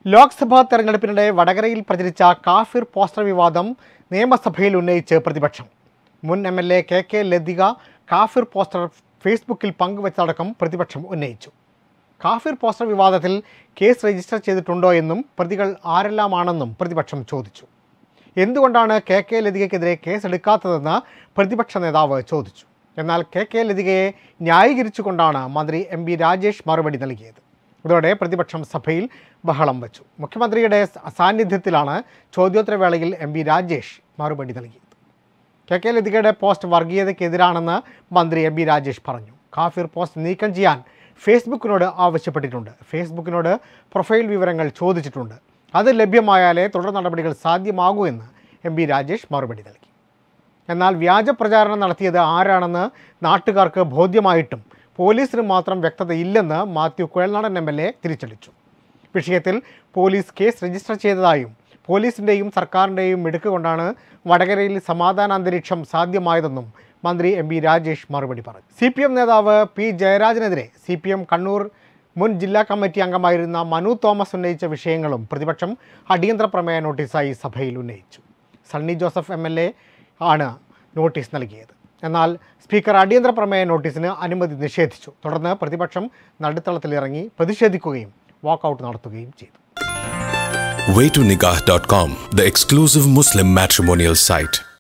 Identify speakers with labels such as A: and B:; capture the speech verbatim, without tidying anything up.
A: ലോക്സഭാ തെരഞ്ഞെടുപ്പിനിടെ വടകരയിൽ പ്രചരിച്ച കാഫിർ പോസ്റ്റർ വിവാദം നിയമസഭയിൽ ഉന്നയിച്ച് പ്രതിപക്ഷം. മുൻ M L A K K Lathika കാഫിർ പോസ്റ്റർ ഫേസ്ബുക്കിൽ പങ്കുവച്ചതടക്കം പ്രതിപക്ഷം ഉന്നയിച്ചു. കാഫിർ പോസ്റ്റർ വിവാദത്തിൽ കേസ് രജിസ്റ്റർ ചെയ്തിട്ടുണ്ടോ എന്നും പ്രതികൾ ആരെല്ലാമാണെന്നും പ്രതിപക്ഷം ചോദിച്ചു. എന്തുകൊണ്ടാണ് കെ കെ ലതികയ്ക്കെതിരെ കേസെടുക്കാത്തതെന്ന് പ്രതിപക്ഷ നേതാവ് ചോദിച്ചു. എന്നാൽ കെ കെ ലതികയെ ന്യായീകരിച്ചുകൊണ്ടാണ് മന്ത്രി എം ബി രാജേഷ് മറുപടി നൽകിയത്. ഇതോടെ പ്രതിപക്ഷം സഭയിൽ ബഹളം വച്ചു. മുഖ്യമന്ത്രിയുടെ സാന്നിധ്യത്തിലാണ് ചോദ്യോത്തരവേളയിൽ എം ബി രാജേഷ് മറുപടി നൽകിയത്. കെ കെ ലതികയുടെ പോസ്റ്റ് വർഗീയതയ്ക്കെതിരാണെന്ന് മന്ത്രി എം ബി രാജേഷ് പറഞ്ഞു. കാഫിർ പോസ്റ്റ് നീക്കം ചെയ്യാൻ ഫേസ്ബുക്കിനോട് ആവശ്യപ്പെട്ടിട്ടുണ്ട്. ഫേസ്ബുക്കിനോട് പ്രൊഫൈൽ വിവരങ്ങൾ ചോദിച്ചിട്ടുണ്ട്. അത് ലഭ്യമായാലേ തുടർ നടപടികൾ സാധ്യമാകൂ എന്ന് എം ബി രാജേഷ് മറുപടി നൽകി. എന്നാൽ വ്യാജ പ്രചാരണം നടത്തിയത് ആരാണെന്ന് നാട്ടുകാർക്ക് ബോധ്യമായിട്ടും പോലീസിന് മാത്രം വ്യക്തതയില്ലെന്ന് Mathew Kuzhalnadan M L A തിരിച്ചടിച്ചു. വിഷയത്തിൽ പോലീസ് കേസ് രജിസ്റ്റർ ചെയ്തതായും പോലീസിൻ്റെയും സർക്കാരിൻ്റെയും മിടുക്ക് കൊണ്ടാണ് വടകരയിൽ സമാധാന അന്തരീക്ഷം സാധ്യമായതെന്നും മന്ത്രി എം ബി രാജേഷ് മറുപടി പറഞ്ഞു. സി പി എം നേതാവ് പി ജയരാജനെതിരെ സി പി എം കണ്ണൂർ മുൻ ജില്ലാ കമ്മിറ്റി അംഗമായിരുന്ന മനു തോമസ് ഉന്നയിച്ച വിഷയങ്ങളും പ്രതിപക്ഷം അടിയന്തര പ്രമേയ നോട്ടീസായി സഭയിൽ ഉന്നയിച്ചു. Sunny Joseph M L A ആണ് നോട്ടീസ് നൽകിയത്. എന്നാൽ സ്പീക്കർ അടിയന്തര പ്രമേയ നോട്ടീസിന് അനുമതി നിഷേധിച്ചു. തുടർന്ന് പ്രതിപക്ഷം നടുത്തളത്തിലിറങ്ങി പ്രതിഷേധിക്കുകയും വാക്കൌട്ട് നടത്തുകയും ചെയ്തു.
B: way to nikah dot com, the exclusive Muslim matrimonial site.